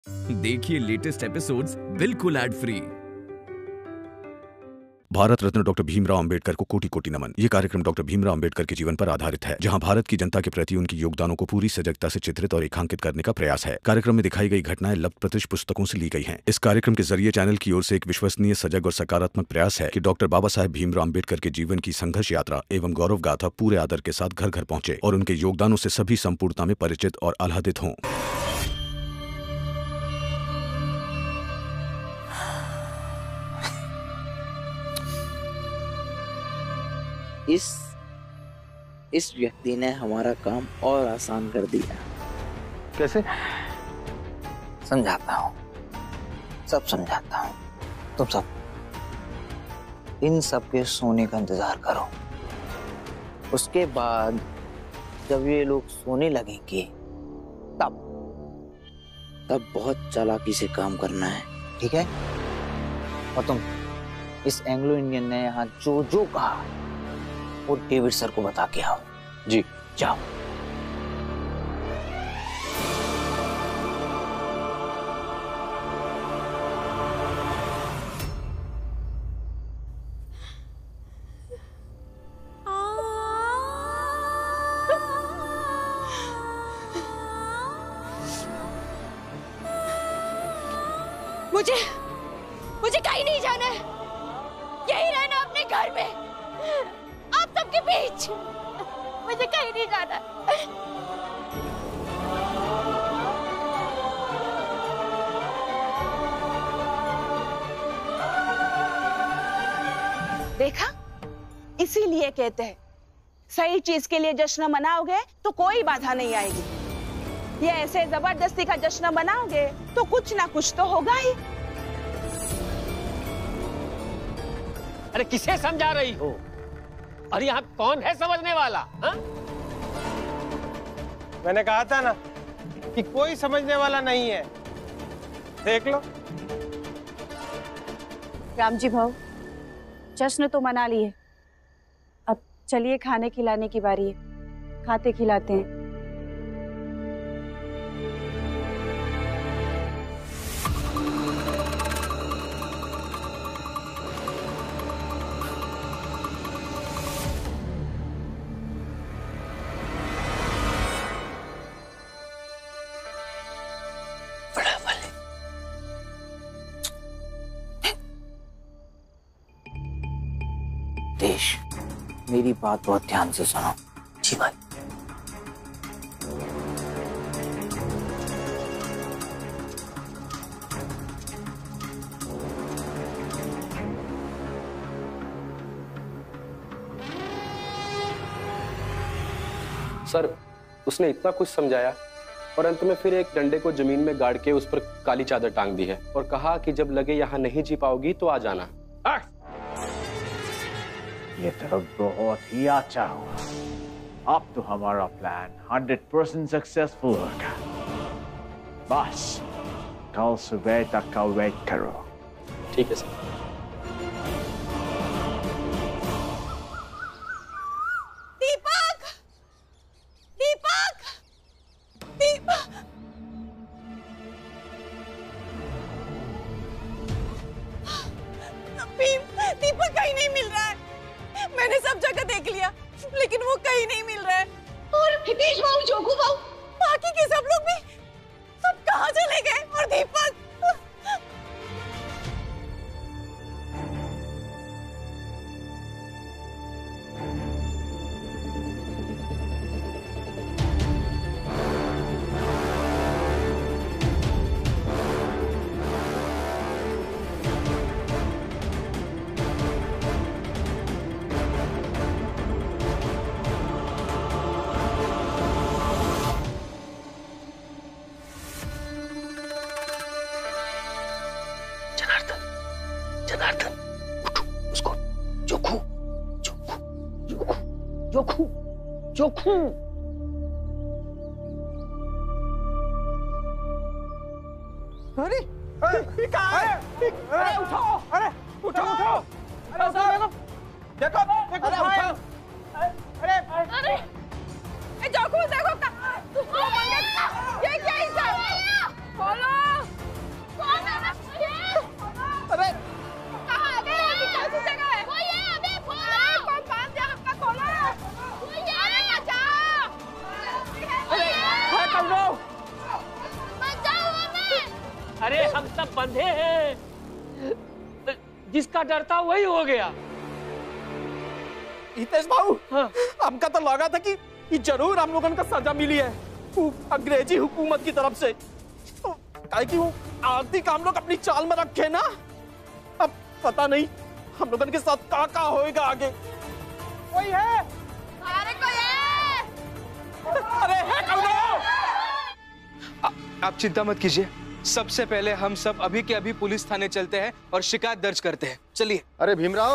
देखिए latest episodes बिल्कुल ad free. Bharat Ratna doctor Bhimrao Ambedkar को कोटि कोटि नमन। ये कार्यक्रम डॉक्टर भीमराव अंबेडकर के जीवन पर आधारित है, जहां भारत की जनता के प्रति उनके योगदानों को पूरी सजगता से चित्रित और रेखांकित करने का प्रयास है। कार्यक्रम में दिखाई गई घटनाएं लब्ध-प्रतिष्ठ पुस्तकों से ली गई हैं। इस कार्यक्रम के जरिए चैनल की ओर से एक विश्वसनीय, सजग और सकारात्मक प्रयास है कि डॉक्टर बाबा साहेब भीमराव अंबेडकर के जीवन की संघर्ष यात्रा एवं गौरव गाथा पूरे आदर के साथ घर घर पहुंचे और उनके योगदानों से सभी संपूर्णता में परिचित और आह्लादित हों। इस व्यक्ति ने हमारा काम और आसान कर दिया। कैसे? समझाता हूँ, सब समझाता हूँ। तुम सब इन सब के सोने का इंतजार करो। उसके बाद जब ये लोग सोने लगेंगे तब बहुत चालाकी से काम करना है, ठीक है? और तुम इस एंग्लो इंडियन ने यहाँ जो जो कहा वो डेविड सर को बता के आओ। जी जाओ। मुझे कहीं नहीं जाना है, यही रहना अपने घर में, आप सबके बीच। मुझे कहीं नहीं जाना। देखा, इसीलिए कहते हैं सही चीज के लिए जश्न मनाओगे तो कोई बाधा नहीं आएगी। ये ऐसे जबरदस्ती का जश्न मनाओगे तो कुछ ना कुछ तो होगा ही। अरे किसे समझा रही हो? और यहाँ कौन है समझने वाला? हा? मैंने कहा था ना कि कोई समझने वाला नहीं है। देख लो। राम जी भाऊ, जश्न तो मना लिए, अब चलिए खाने खिलाने की बारी है, खाते खिलाते हैं। देश, मेरी बात बहुत ध्यान से सुनो। जी भाई। सर, उसने इतना कुछ समझाया और अंत में फिर एक डंडे को जमीन में गाड़ के उस पर काली चादर टांग दी है और कहा कि जब लगे यहाँ नहीं जी पाओगी तो आ जाना। ये तो बहुत ही अच्छा हुआ। अब तो हमारा प्लान 100% सक्सेसफुल होगा। बस कल सुबह तक का वेट करो। ठीक है सर। दीपक, दीपक, दीपक। दीपक कहीं नहीं मिल रहा है। मैंने सब जगह देख लिया, लेकिन वो कहीं नहीं मिल रहा है। और हितेश भाऊ, जोगू भाऊ, बाकी के सब लोग भी सब कहाँ चले गए? और दीपक? जनार्दन, उठो, उसको जोखू, जोखू, जोखू, जोखू, जोखू। अरे कहाँ है? अरे उठो, अरे उठो, उठो, अरे देखो, देखो, देखो, उठाओ। अरे, अरे, जोखू, देखो, ये क्या है? खोलो। अरे हम सब बंधे हैं, जिसका डर था वही हो गया। हितेश भाऊ, हमका तो लगा था कि जरूर हम लोगन का सजा मिली है अंग्रेजी हुकूमत की तरफ से, काहे कि वो आरती का हम लोग अपनी चाल में रखे ना। अब पता नहीं हम लोगन के साथ का होएगा आगे। कोई है? अरे कोई है? अरे है कौन? आप चिंता मत कीजिए, सबसे पहले हम सब अभी के अभी पुलिस थाने चलते हैं और शिकायत दर्ज करते हैं। चलिए। अरे भीमराव,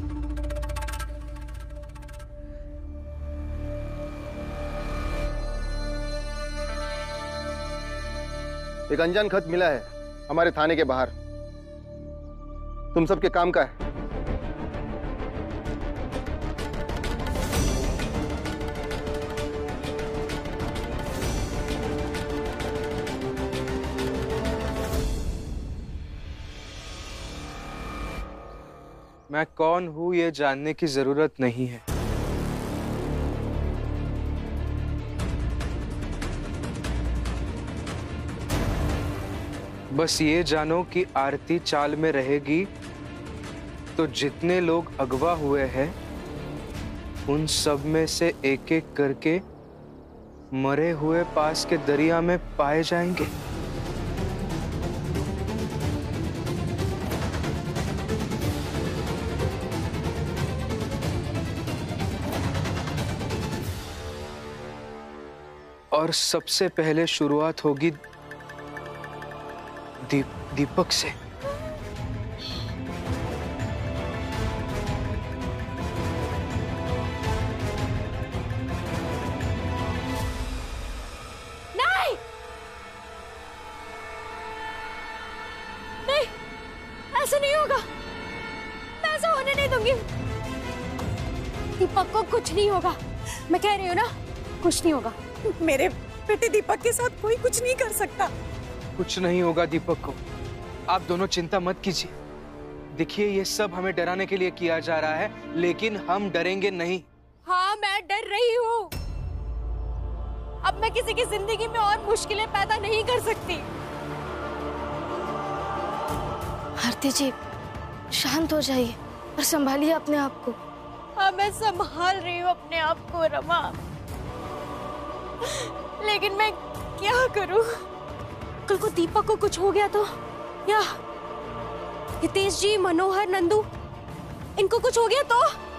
एक अनजान खत मिला है हमारे थाने के बाहर, तुम सबके काम का है। मैं कौन हूं ये जानने की जरूरत नहीं है। बस ये जानो कि आरती चाल में रहेगी तो जितने लोग अगवा हुए हैं उन सब में से एक एक करके मरे हुए पास के दरिया में पाए जाएंगे। और सबसे पहले शुरुआत होगी दीपक से। नहीं, नहीं, ऐसा नहीं होगा, मैं ऐसा होने नहीं दूंगी। दीपक को कुछ नहीं होगा, मैं कह रही हूँ ना, कुछ नहीं होगा। मेरे बेटे दीपक के साथ कोई कुछ नहीं कर सकता। कुछ नहीं होगा दीपक को, आप दोनों चिंता मत कीजिए। देखिए ये सब हमें डराने के लिए किया जा रहा है, लेकिन हम डरेंगे नहीं। हाँ, मैं डर रही हूँ। अब मैं किसी की जिंदगी में और मुश्किलें पैदा नहीं कर सकती। आरती जी, शांत हो जाइए और संभालिए अपने आप को। हाँ, मैं संभाल रही हूँ अपने आप को रमा, लेकिन मैं क्या करूँ? कल को दीपक को कुछ हो गया तो, या हितेश जी, मनोहर, नंदू, इनको कुछ हो गया तो,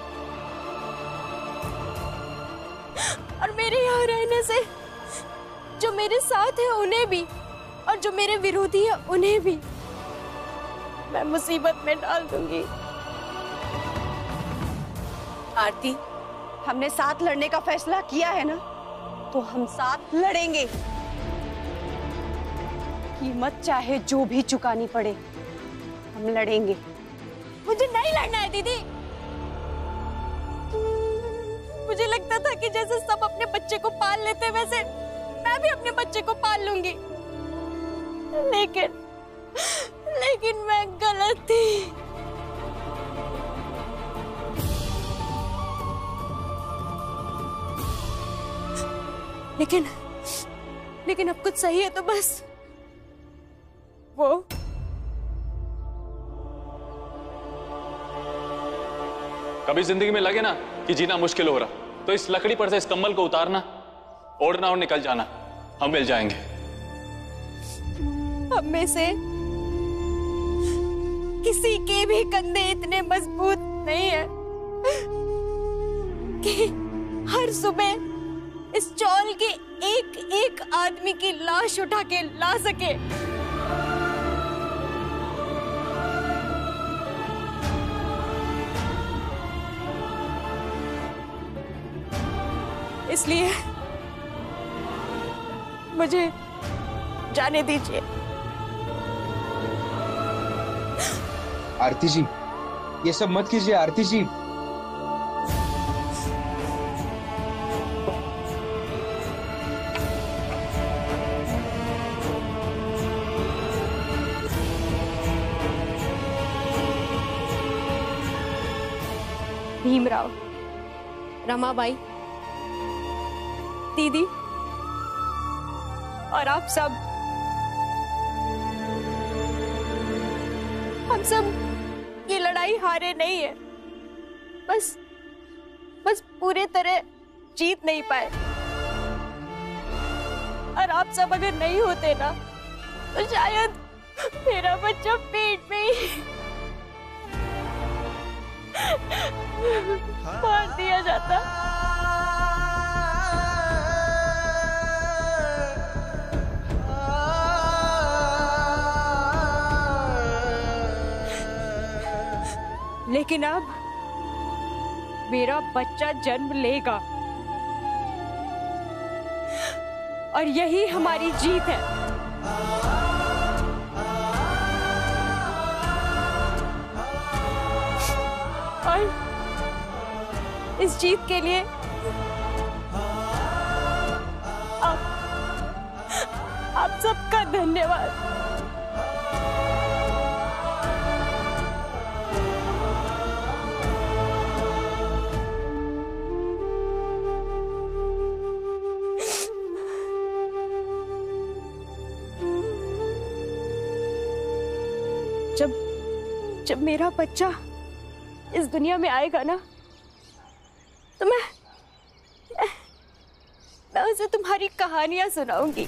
और मेरे यहाँ रहने से जो मेरे साथ है उन्हें भी, और जो मेरे विरोधी है उन्हें भी मैं मुसीबत में डाल दूंगी। आरती, हमने साथ लड़ने का फैसला किया है ना, तो हम साथ लड़ेंगे। कीमत चाहे जो भी चुकानी पड़े, हम लड़ेंगे। मुझे नहीं लड़ना है दीदी। मुझे लगता था कि जैसे सब अपने बच्चे को पाल लेते वैसे मैं भी अपने बच्चे को पाल लूंगी, लेकिन मैं गलत थी। लेकिन अब कुछ सही है तो बस वो कभी जिंदगी में लगे ना कि जीना मुश्किल हो रहा, तो इस लकड़ी पर से इस कम्बल को उतारना, ओढ़ना और निकल जाना, हम मिल जाएंगे। हम में से किसी के भी कंधे इतने मजबूत नहीं है कि हर सुबह इस चौल के एक एक आदमी की लाश उठा के ला सके। इसलिए मुझे जाने दीजिए। आरती जी, ये सब मत कीजिए आरती जी। भीमराव, रमाबाई, दीदी और आप सब, हम सब ये लड़ाई हारे नहीं है, बस पूरे तरह जीत नहीं पाए। और आप सब अगर नहीं होते ना तो शायद मेरा बच्चा पेट में ही मार दिया जाता। लेकिन अब मेरा बच्चा जन्म लेगा और यही हमारी जीत है। और इस जीत के लिए आप सबका धन्यवाद। जब मेरा बच्चा इस दुनिया में आएगा ना तो मैं उसे तुम्हारी कहानियां सुनाऊंगी।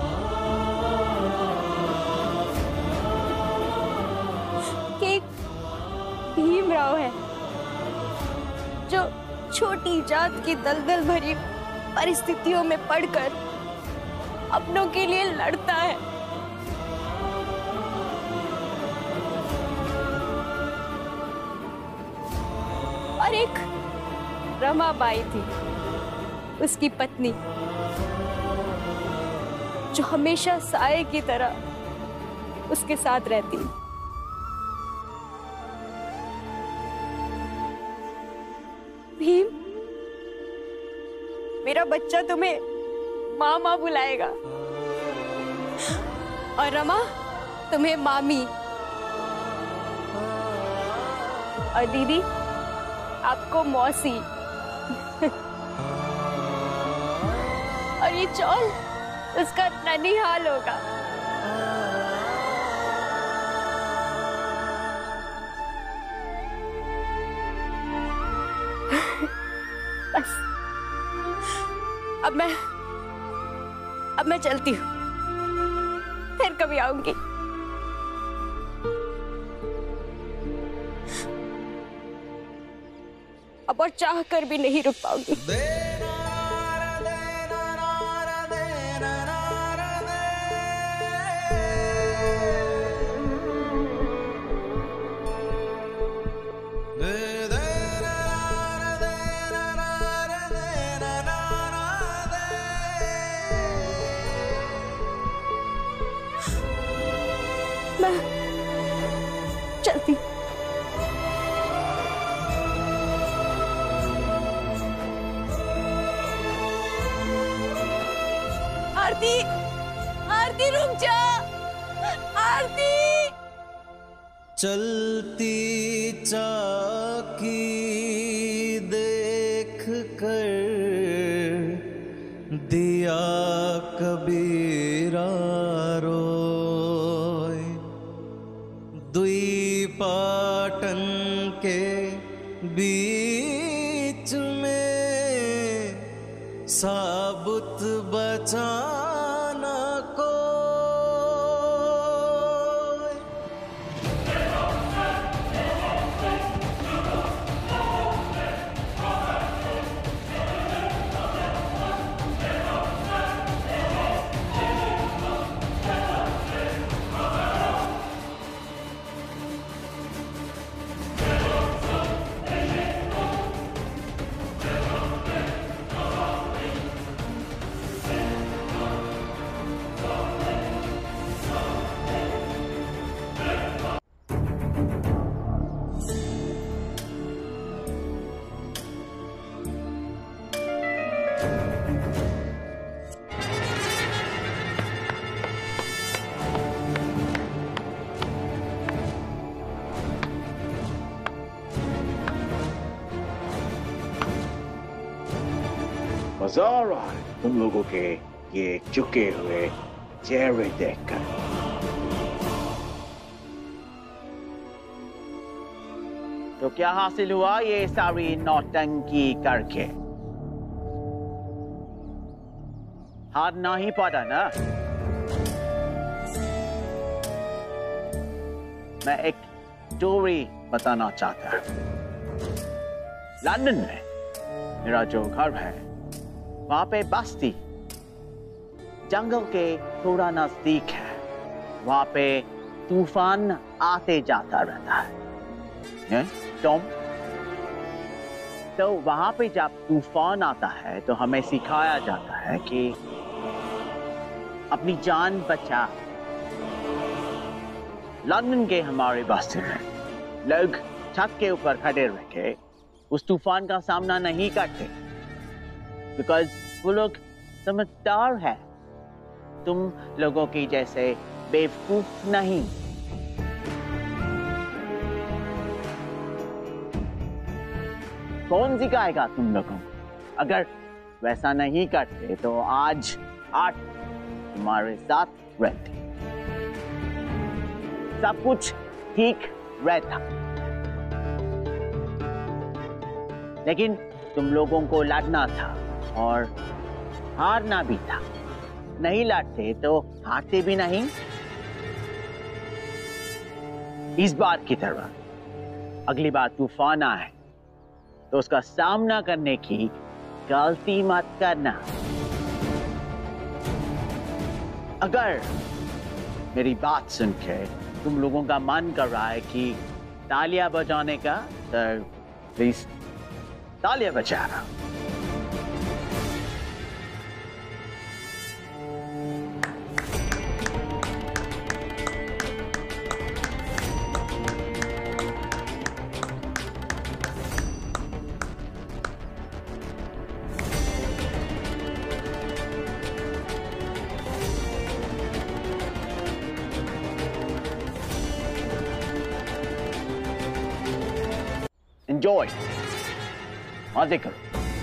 कि एक भीमराव है जो छोटी जात की दलदल भरी परिस्थितियों में पड़कर अपनों के लिए लड़ता है। और एक रमाबाई थी, उसकी पत्नी, जो हमेशा साए की तरह उसके साथ रहती। भीम, मेरा बच्चा तुम्हें माँ माँ बुलाएगा और रमा तुम्हें मामी, और दीदी आपको मौसी, और ये चौल उसका ननिहाल होगा। बस अब मैं चलती हूँ, फिर कभी आऊंगी। अब और चाह कर भी नहीं रुक पाऊंगी। मैं चलती हूँ। आरती, आरती रुक जा, आरती। चलती चाकी देख कर दिया कबीरा रोय, दुई पाटन के बीच में साबुत बचाना को। मजा आ रहा है तुम लोगों के ये झुके हुए चेहरे देखकर। तो क्या हासिल हुआ ये सारी नौटंकी करके? हारना ही पड़ा ना। मैं एक स्टोरी बताना चाहता हूं। लंदन में मेरा जो घर है वहां पे बस्ती जंगल के थोड़ा नजदीक है। वहां पे तूफान आते जाता रहता है। टॉम, तो वहां पे जब तूफान आता है तो हमें सिखाया जाता है कि अपनी जान बचा। लंदन के हमारे बस्ती में लोग छत के ऊपर खड़े रह के उस तूफान का सामना नहीं करते, बिकॉज वो लोग समझदार है, तुम लोगों की जैसे बेवकूफ नहीं। कौन सिखाएगा तुम लोगों को? अगर वैसा नहीं करते तो आज तुम्हारे साथ रहते, सब कुछ ठीक रहता। लेकिन तुम लोगों को लड़ना था और हारना भी था। नहीं लड़ते तो हारते भी नहीं। इस बार की तरह अगली बार तूफान आए तो उसका सामना करने की गलती मत करना। अगर मेरी बात सुन के तुम लोगों का मन कर रहा है कि तालियां बजाने का, तो प्लीज तालियां बजाना। Enjoy. मजे करो।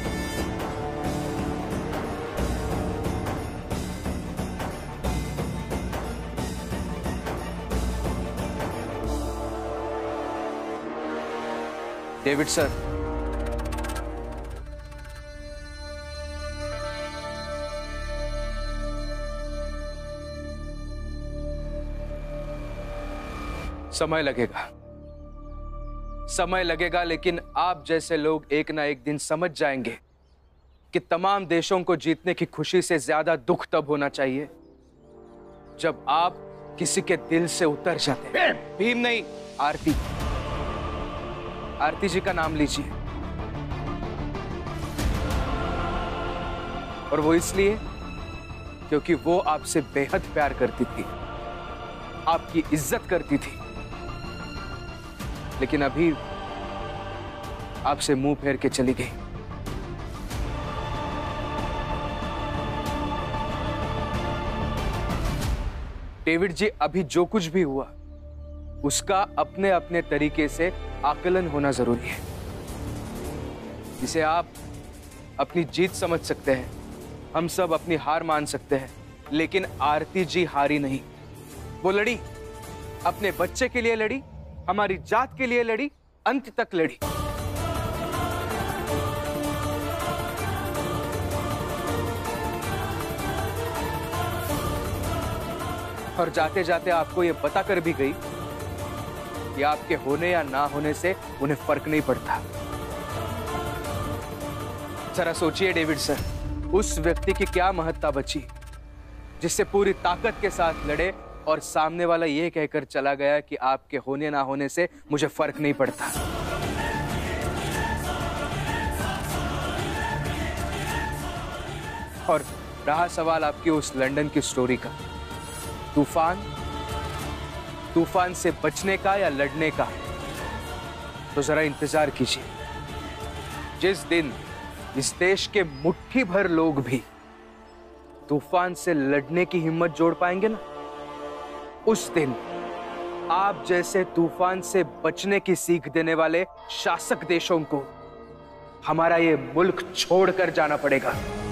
डेविड सर, समय लगेगा, लेकिन आप जैसे लोग एक ना एक दिन समझ जाएंगे कि तमाम देशों को जीतने की खुशी से ज्यादा दुख तब होना चाहिए जब आप किसी के दिल से उतर जाते हैं। भीम नहीं, आरती। आरती जी का नाम लीजिए। और वो इसलिए क्योंकि वो आपसे बेहद प्यार करती थी, आपकी इज्जत करती थी, लेकिन अभी आपसे मुंह फेर के चली गई। डेविड जी, अभी जो कुछ भी हुआ उसका अपने अपने तरीके से आकलन होना जरूरी है। जिसे आप अपनी जीत समझ सकते हैं, हम सब अपनी हार मान सकते हैं, लेकिन आरती जी हारी नहीं। वो लड़ी, अपने बच्चे के लिए लड़ी, हमारी जात के लिए लड़ी, अंत तक लड़ी। और जाते जाते आपको यह बताकर भी गई कि आपके होने या ना होने से उन्हें फर्क नहीं पड़ता। जरा सोचिए डेविड सर, उस व्यक्ति की क्या महत्ता बची जिससे पूरी ताकत के साथ लड़े और सामने वाला यह कहकर चला गया कि आपके होने ना होने से मुझे फर्क नहीं पड़ता। और रहा सवाल आपकी उस लंदन की स्टोरी का, तूफान से बचने का या लड़ने का, तो जरा इंतजार कीजिए। जिस दिन इस देश के मुट्ठी भर लोग भी तूफान से लड़ने की हिम्मत जोड़ पाएंगे ना, उस दिन आप जैसे तूफान से बचने की सीख देने वाले शासक देशों को हमारा ये मुल्क छोड़कर जाना पड़ेगा।